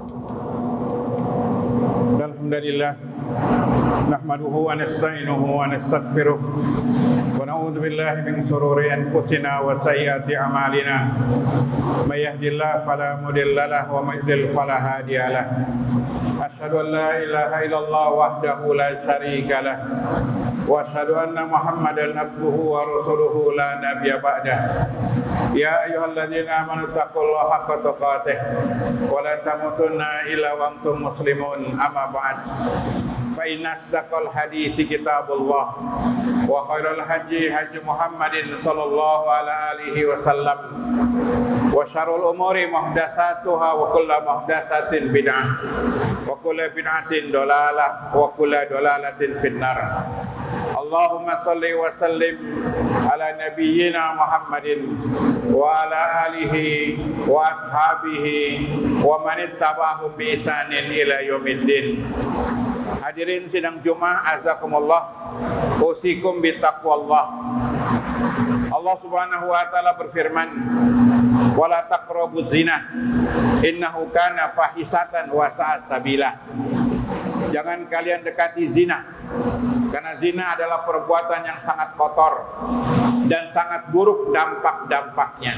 Alhamdulillah nahmaduhu wa nasta'inuhu wa nastaghfiruh wa na'udzu billahi min shururi anfusina wa sayyiati a'malina may yahdihillahu fala mudilla lahu wa may yudlil fala hadiya lahu asyhadu an la ilaha illallah wahdahu la syarika lah wa asyhadu anna Muhammadan abduhu wa rasuluhu la nabiyya ba'dah. Ya ayyuhalladzina amanu taqullaha haqqa tuqatih wa la tamutunna illa wa antum muslimun. Amma ba'd. Fa inna asdaqal haditsi kitabullah wa khairal haji Muhammadin sallallahu alaihi wasallam wa syarrul umuri muhdatsatuha wa kullu muhdatsatin bid'ah wa kullu bid'atin dalalah wa kullu dalalatin finnar. Allahumma salli wa sallim ala nabiyyina Muhammadin wa ala alihi wa ashabihi wa man ittaba'ahum bi ihsanin ila yaumiddin. Hadirin sidang Jumat, azakumullah, usikum bi taqwallah. Allah Subhanahu wa taala berfirman, "Wala taqrabuz zina, innahu kana fahisatan wa sa'a sabila." Jangan kalian dekati zina, karena zina adalah perbuatan yang sangat kotor dan sangat buruk dampak-dampaknya.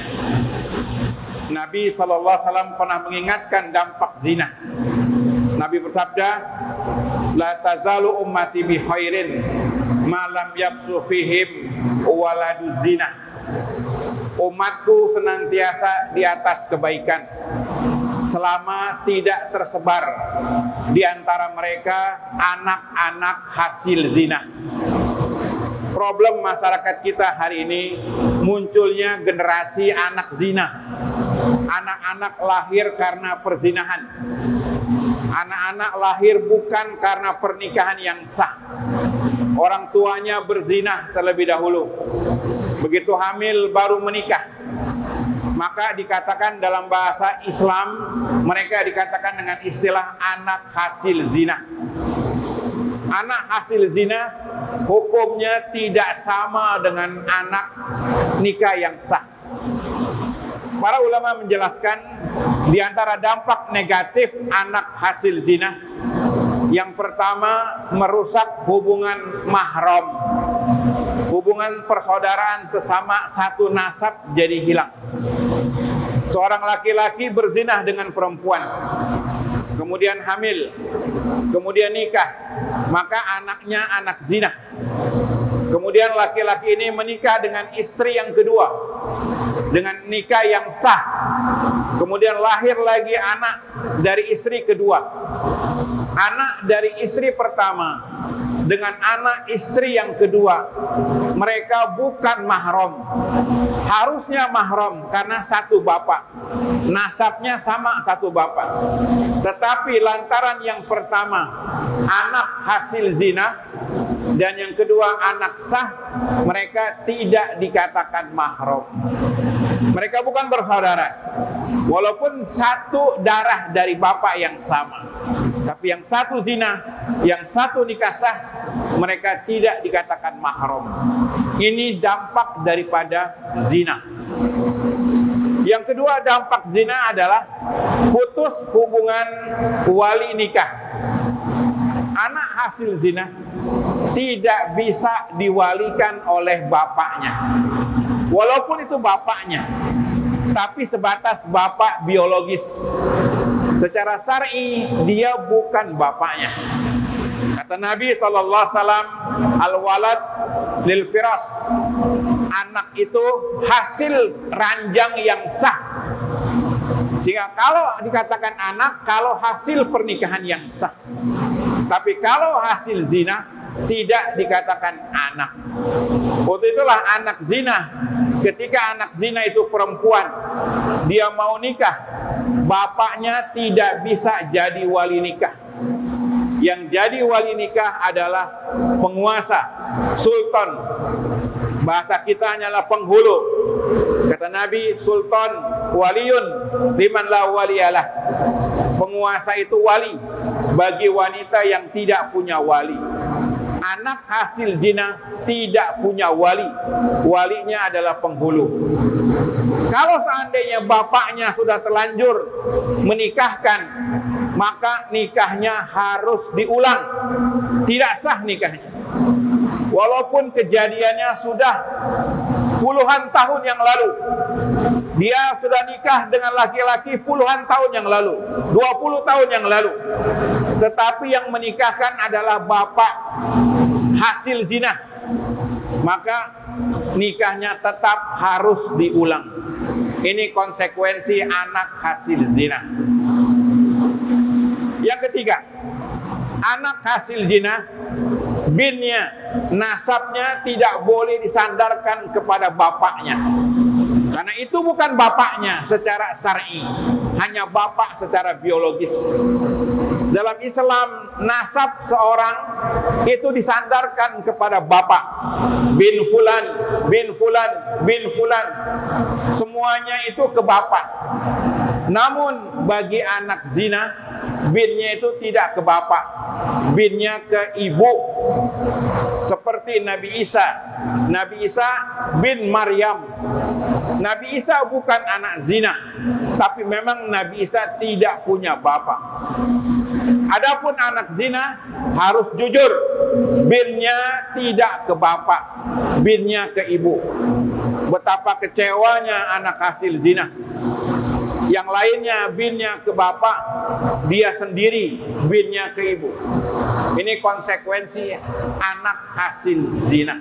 Nabi SAW pernah mengingatkan dampak zina. Nabi bersabda, "La tazalu ummati bi khairin ma lam yabsu fihim waladu zina." Umatku senantiasa di atas kebaikan selama tidak tersebar di antara mereka anak-anak hasil zina. Problem masyarakat kita hari ini munculnya generasi anak zina. Anak-anak lahir karena perzinahan. Anak-anak lahir bukan karena pernikahan yang sah. Orang tuanya berzina terlebih dahulu. Begitu hamil baru menikah. Maka dikatakan dalam bahasa Islam, mereka dikatakan dengan istilah anak hasil zina. Anak hasil zina hukumnya tidak sama dengan anak nikah yang sah. Para ulama menjelaskan di antara dampak negatif anak hasil zina, yang pertama merusak hubungan mahram. Hubungan persaudaraan sesama satu nasab jadi hilang. Seorang laki-laki berzinah dengan perempuan, kemudian hamil, kemudian nikah, maka anaknya anak zina. Kemudian laki-laki ini menikah dengan istri yang kedua dengan nikah yang sah. Kemudian lahir lagi anak dari istri kedua. Anak dari istri pertama dengan anak istri yang kedua, mereka bukan mahram. Harusnya mahram karena satu bapak, nasabnya sama satu bapak. Tetapi lantaran yang pertama anak hasil zina dan yang kedua anak sah, mereka tidak dikatakan mahram. Mereka bukan bersaudara, walaupun satu darah dari bapak yang sama. Tapi yang satu zina, yang satu nikah sah, mereka tidak dikatakan mahram. Ini dampak daripada zina. Yang kedua dampak zina adalah putus hubungan wali nikah. Anak hasil zina tidak bisa diwalikan oleh bapaknya. Walaupun itu bapaknya, tapi sebatas bapak biologis. Secara syar'i dia bukan bapaknya. Kata Nabi SAW, al-walad lil firas. Anak itu hasil ranjang yang sah. Sehingga kalau dikatakan anak, kalau hasil pernikahan yang sah. Tapi kalau hasil zina, tidak dikatakan anak. Untuk itulah anak zina, ketika anak zina itu perempuan, dia mau nikah, bapaknya tidak bisa jadi wali nikah. Yang jadi wali nikah adalah penguasa, sultan. Bahasa kita hanyalah penghulu. Kata Nabi, sultan waliyun liman la waliyalah. Penguasa itu wali bagi wanita yang tidak punya wali. Anak hasil zina tidak punya wali. Walinya adalah penghulu. Kalau seandainya bapaknya sudah terlanjur menikahkan, maka nikahnya harus diulang. Tidak sah nikahnya. Walaupun kejadiannya sudah puluhan tahun yang lalu. Dia sudah nikah dengan laki-laki puluhan tahun yang lalu, 20 tahun yang lalu. Tetapi yang menikahkan adalah bapak hasil zina, maka nikahnya tetap harus diulang. Ini konsekuensi anak hasil zina. Yang ketiga, anak hasil zina, binnya, nasabnya tidak boleh disandarkan kepada bapaknya. Karena itu bukan bapaknya secara syar'i, hanya bapak secara biologis. Dalam Islam, nasab seorang itu disandarkan kepada bapak. Bin fulan, bin fulan, bin fulan. Semuanya itu ke bapak. Namun bagi anak zina, binnya itu tidak ke bapak, binnya ke ibu. Seperti Nabi Isa. Nabi Isa bin Maryam. Nabi Isa bukan anak zina, tapi memang Nabi Isa tidak punya bapak. Adapun anak zina harus jujur, binnya tidak ke bapak, binnya ke ibu. Betapa kecewanya anak hasil zina. Yang lainnya binnya ke bapak, dia sendiri binnya ke ibu. Ini konsekuensi anak hasil zina.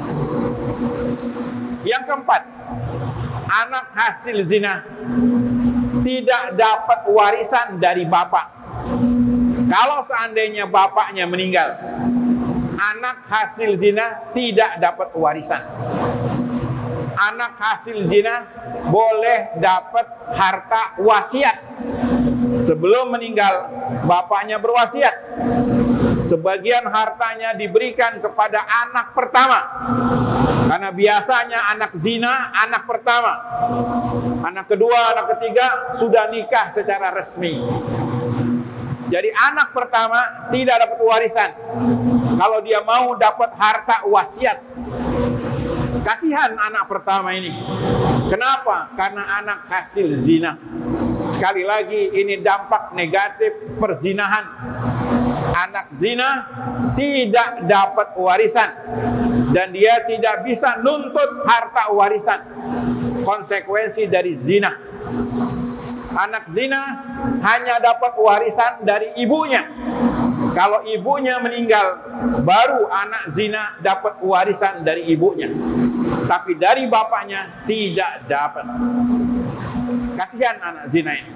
Yang keempat, anak hasil zina tidak dapat warisan dari bapak. Kalau seandainya bapaknya meninggal, anak hasil zina tidak dapat warisan. Anak hasil zina boleh dapat harta wasiat. Sebelum meninggal, bapaknya berwasiat. Sebagian hartanya diberikan kepada anak pertama. Karena biasanya anak zina, anak pertama. Anak kedua, anak ketiga sudah nikah secara resmi. Jadi anak pertama tidak dapat warisan. Kalau dia mau dapat harta wasiat. Kasihan anak pertama ini. Kenapa? Karena anak hasil zina. Sekali lagi, ini dampak negatif perzinahan. Anak zina tidak dapat warisan. Dan dia tidak bisa nuntut harta warisan. Konsekuensi dari zina. Anak zina hanya dapat warisan dari ibunya. Kalau ibunya meninggal, baru anak zina dapat warisan dari ibunya. Tapi dari bapaknya tidak dapat. Kasihan anak zina ini.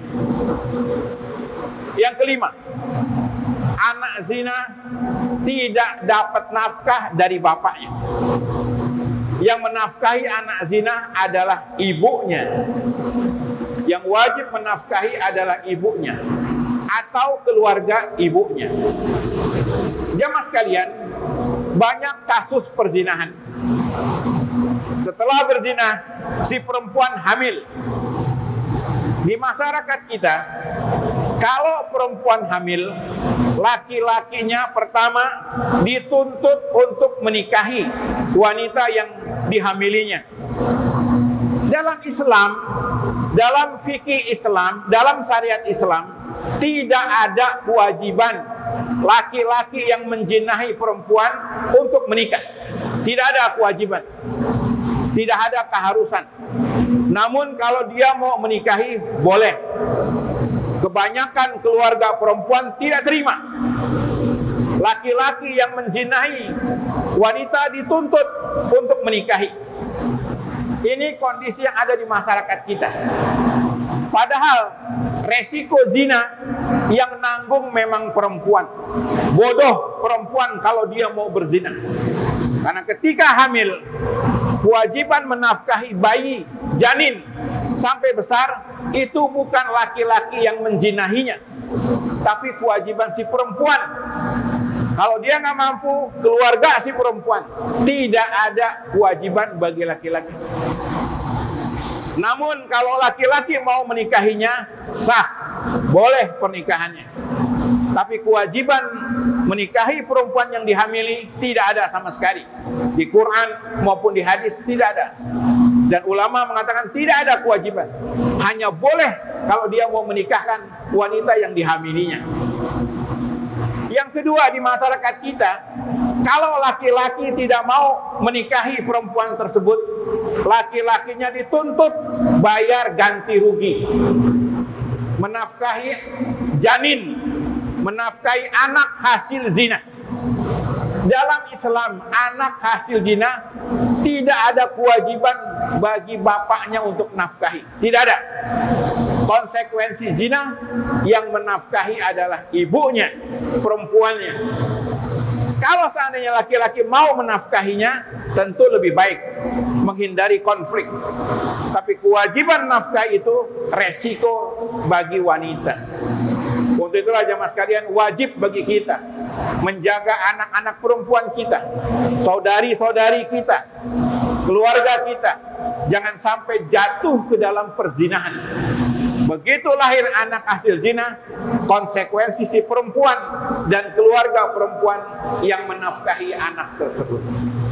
Yang kelima, anak zina tidak dapat nafkah dari bapaknya. Yang menafkahi anak zina adalah ibunya. Yang wajib menafkahi adalah ibunya atau keluarga ibunya. Jamaah sekalian, banyak kasus perzinahan. Setelah berzina, si perempuan hamil. Di masyarakat kita, kalau perempuan hamil, laki-lakinya pertama dituntut untuk menikahi wanita yang dihamilinya. Dalam Islam, dalam fikih Islam, dalam syariat Islam, tidak ada kewajiban laki-laki yang menjinahi perempuan untuk menikah. Tidak ada kewajiban. Tidak ada keharusan. Namun kalau dia mau menikahi, boleh. Kebanyakan keluarga perempuan tidak terima. Laki-laki yang menzinahi wanita dituntut untuk menikahi. Ini kondisi yang ada di masyarakat kita. Padahal resiko zina yang nanggung memang perempuan. Bodoh perempuan kalau dia mau berzina. Karena ketika hamil, kewajiban menafkahi bayi, janin, sampai besar, itu bukan laki-laki yang menzinahinya, tapi kewajiban si perempuan. Kalau dia nggak mampu, keluarga si perempuan. Tidak ada kewajiban bagi laki-laki. Namun kalau laki-laki mau menikahinya, sah, boleh pernikahannya. Tapi kewajiban menikahi perempuan yang dihamili tidak ada sama sekali. Di Quran maupun di hadis tidak ada. Dan ulama mengatakan tidak ada kewajiban. Hanya boleh kalau dia mau menikahkan wanita yang dihamilinya. Yang kedua, di masyarakat kita, kalau laki-laki tidak mau menikahi perempuan tersebut, laki-lakinya dituntut bayar ganti rugi, menafkahi janin, menafkahi anak hasil zina. Dalam Islam, anak hasil zina tidak ada kewajiban bagi bapaknya untuk nafkahi. Tidak ada. Konsekuensi zina yang menafkahi adalah ibunya, perempuannya. Kalau seandainya laki-laki mau menafkahinya, tentu lebih baik menghindari konflik. Tapi kewajiban nafkah itu resiko bagi wanita. Untuk itulah jamaah sekalian, wajib bagi kita menjaga anak-anak perempuan kita, saudari-saudari kita, keluarga kita, jangan sampai jatuh ke dalam perzinahan. Begitu lahir anak hasil zina, konsekuensi si perempuan dan keluarga perempuan yang menafkahi anak tersebut.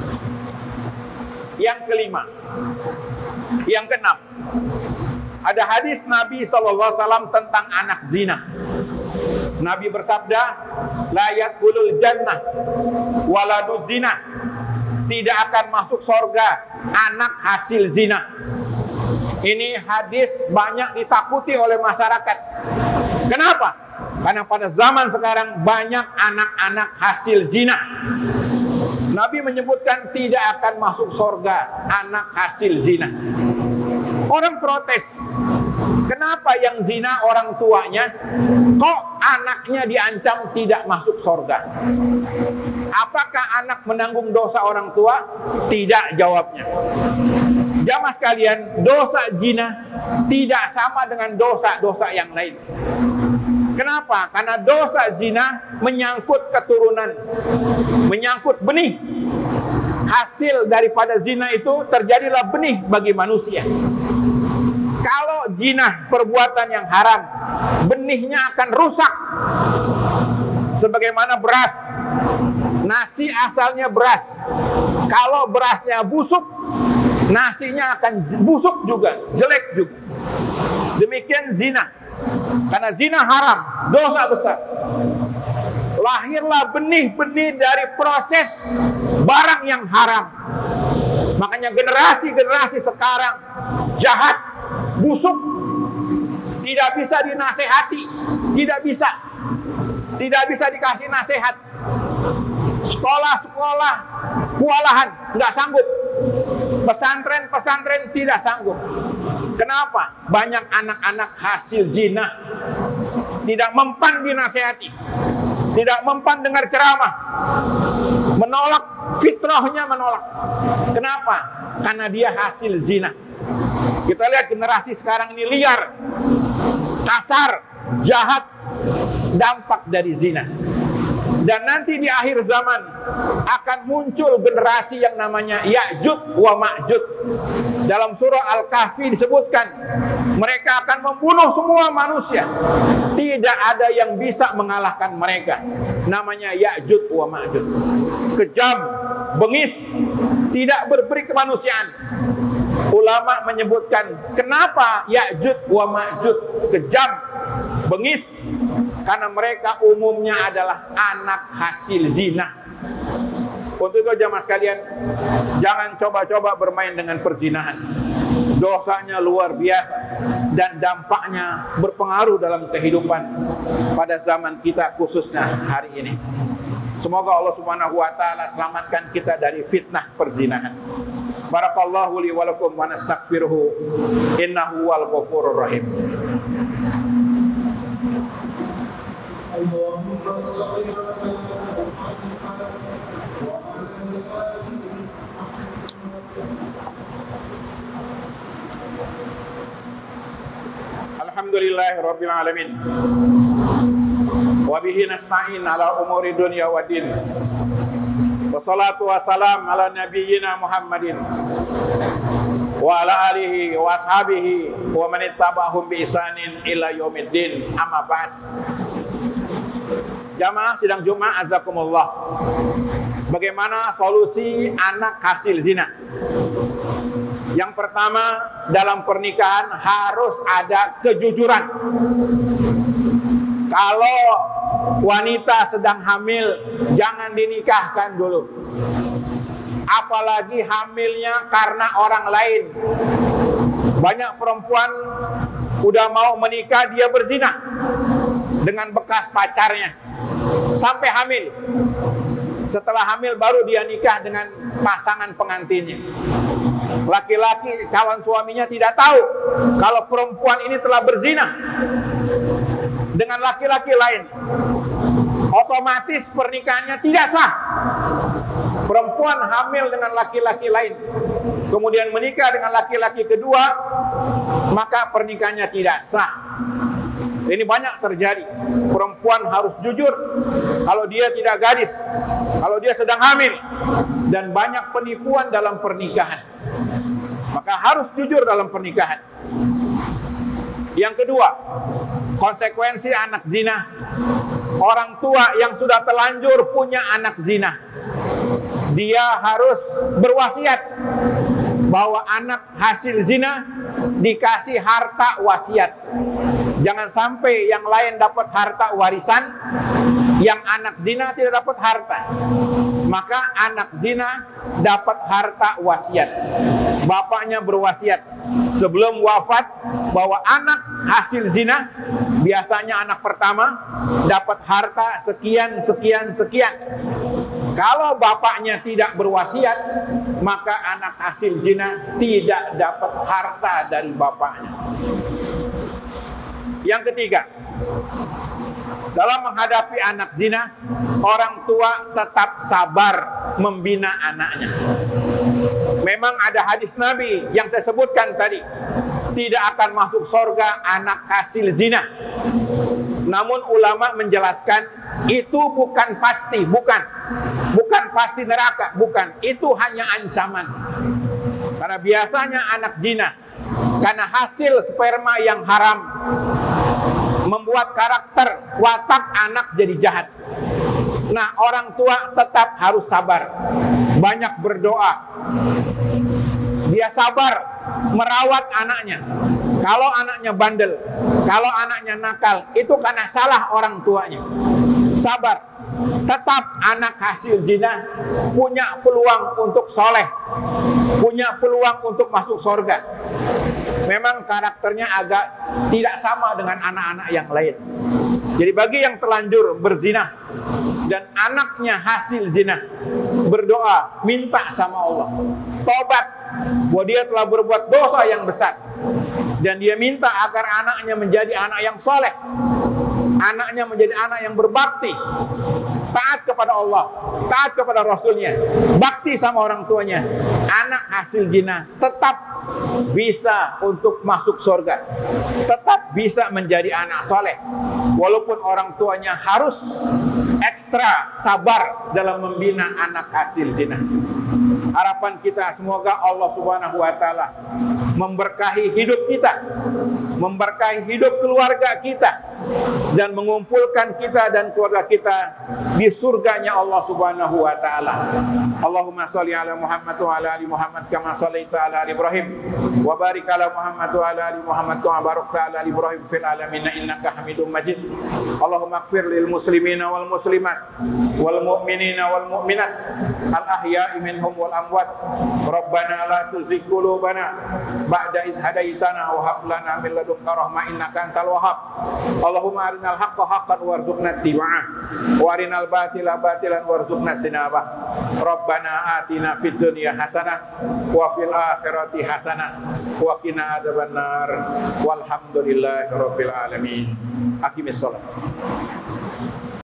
Yang kelima, yang keenam, ada hadis Nabi SAW tentang anak zina. Nabi bersabda, la yadkhulul jannah waladu zina. Tidak akan masuk surga anak hasil zina. Ini hadis banyak ditakuti oleh masyarakat. Kenapa? Karena pada zaman sekarang banyak anak-anak hasil zina. Nabi menyebutkan tidak akan masuk surga anak hasil zina. Orang protes, kenapa yang zina orang tuanya, kok anaknya diancam tidak masuk surga? Apakah anak menanggung dosa orang tua? Tidak, jawabnya. Jamaah sekalian, dosa zina tidak sama dengan dosa-dosa yang lain. Kenapa? Karena dosa zina menyangkut keturunan, menyangkut benih. Hasil daripada zina itu terjadilah benih bagi manusia. Kalau zina perbuatan yang haram, benihnya akan rusak. Sebagaimana beras, nasi asalnya beras. Kalau berasnya busuk, nasinya akan busuk juga, jelek juga. Demikian zina. Karena zina haram, dosa besar. Lahirlah benih-benih dari proses barang yang haram. Makanya generasi-generasi sekarang jahat, busuk, tidak bisa dinasehati, tidak bisa dikasih nasihat. Sekolah-sekolah kewalahan, nggak sanggup. Pesantren-pesantren tidak sanggup. Kenapa? Banyak anak-anak hasil zina tidak mempan dinasehati, tidak mempan dengar ceramah, menolak fitrahnya, menolak. Kenapa? Karena dia hasil zina. Kita lihat generasi sekarang ini liar, kasar, jahat, dampak dari zina. Dan nanti di akhir zaman akan muncul generasi yang namanya Ya'juj wa Ma'juj. Dalam surah Al-Kahfi disebutkan, mereka akan membunuh semua manusia. Tidak ada yang bisa mengalahkan mereka. Namanya Ya'juj wa Ma'juj. Kejam, bengis, tidak berperi kemanusiaan. Ulama menyebutkan, kenapa Ya'juj wa Ma'juj kejam, bengis? Karena mereka umumnya adalah anak hasil zina. Untuk itu jamaah sekalian, jangan coba-coba bermain dengan perzinahan. Dosanya luar biasa dan dampaknya berpengaruh dalam kehidupan pada zaman kita, khususnya hari ini. Semoga Allah Subhanahu wa taala selamatkan kita dari fitnah perzinahan. Barakallahu li wa lakum wa nastaghfiruhu innahu wal ghafurur rahim. Allahumma shalli ala Muhammad wa ala ali Muhammad. Alhamdulillahirabbil alamin. Wa bihi nasta'in ala umuri dunya wa din. Wassalatu wassalam ala nabiyyina Muhammadin wa ala alihi wa ashabihi wa man ittaba'ahum bi ihsanin ila yaumiddin. Amma ba'd. Jamaah sidang Jumat azakumullah. Bagaimana solusi anak hasil zina? Yang pertama, dalam pernikahan harus ada kejujuran. Kalau wanita sedang hamil, jangan dinikahkan dulu. Apalagi hamilnya karena orang lain. Banyak perempuan udah mau menikah, dia berzina dengan bekas pacarnya sampai hamil. Setelah hamil baru dia nikah dengan pasangan pengantinnya. Laki-laki calon suaminya tidak tahu kalau perempuan ini telah berzina dengan laki-laki lain. Otomatis pernikahannya tidak sah. Perempuan hamil dengan laki-laki lain, kemudian menikah dengan laki-laki kedua, maka pernikahannya tidak sah. Ini banyak terjadi. Perempuan harus jujur kalau dia tidak gadis, kalau dia sedang hamil, dan banyak penipuan dalam pernikahan. Maka harus jujur dalam pernikahan. Yang kedua, konsekuensi anak zina. Orang tua yang sudah terlanjur punya anak zina, dia harus berwasiat bahwa anak hasil zina dikasih harta wasiat. Jangan sampai yang lain dapat harta warisan, yang anak zina tidak dapat harta. Maka anak zina dapat harta wasiat. Bapaknya berwasiat sebelum wafat bahwa anak hasil zina, biasanya anak pertama, dapat harta sekian, sekian, sekian. Kalau bapaknya tidak berwasiat, maka anak hasil zina tidak dapat harta dari bapaknya. Yang ketiga, dalam menghadapi anak zina, orang tua tetap sabar membina anaknya. Memang ada hadis Nabi yang saya sebutkan tadi, tidak akan masuk surga anak hasil zina. Namun ulama menjelaskan itu bukan pasti, bukan pasti neraka, bukan. Itu hanya ancaman. Karena biasanya anak zina, karena hasil sperma yang haram, membuat karakter watak anak jadi jahat. Nah, orang tua tetap harus sabar, banyak berdoa. Dia sabar merawat anaknya. Kalau anaknya bandel, kalau anaknya nakal, itu karena salah orang tuanya. Sabar. Tetap anak hasil zina punya peluang untuk soleh, punya peluang untuk masuk surga. Memang karakternya agak tidak sama dengan anak-anak yang lain. Jadi bagi yang terlanjur berzina dan anaknya hasil zina, berdoa, minta sama Allah, tobat bahwa dia telah berbuat dosa yang besar, dan dia minta agar anaknya menjadi anak yang soleh, anaknya menjadi anak yang berbakti, taat kepada Allah, taat kepada Rasulnya, bakti sama orang tuanya. Anak hasil zina tetap bisa untuk masuk surga, tetap bisa menjadi anak soleh, walaupun orang tuanya harus ekstra sabar dalam membina anak hasil zina. Harapan kita semoga Allah Subhanahu wa Ta'ala memberkahi hidup kita, memberkahi hidup keluarga kita, dan mengumpulkan kita dan keluarga kita di surganya Allah Subhanahu wa Ta'ala. Allahumma sholli ala Muhammad wa ala ali Muhammad kama shallaita ala ali Ibrahim, wa barik ala Muhammad wa ala ali Muhammad kama barakta ala ali Ibrahim fil alamin innaka Hamidum Majid. Allahumma ighfir lil muslimina wal muslimat wal mu'minina wal mu'minat al ahya'i minhum wal amwat. Rabbana la tuzigh qulubana ba'da idh hadaitana wa hab lana min ladunka rahmah innaka antal wahhab. Allahumma arinal haqqa haqqan warzuqna ittiba'ah wa arinal batila batilan warzuqna istinabah. Rabbana atina fid dunya hasanah wa fil akhirati hasanah wa qina adzabannar. Walhamdulillahi rabbil alamin. Aqimis shalah.